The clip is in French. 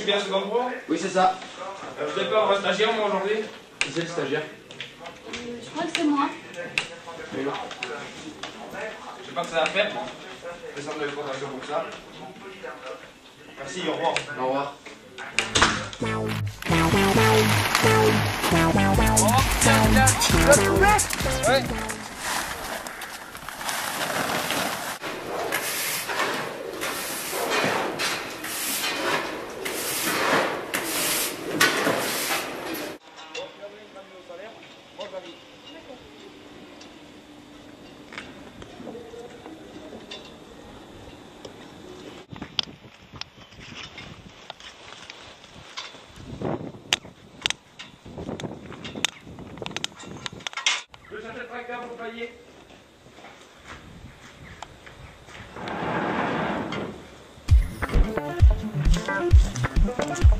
bien seconde pro? Oui, c'est ça. Vous n'êtes pas un stagiaire, moi, aujourd'hui? C'est le stagiaire. Je crois que c'est moi. Oui, non. Je sais pas que ça va faire. Descendre de l'exploitation pour ça. Merci, au revoir. Au revoir. Ouais. Je cherche le tracteur pour payer.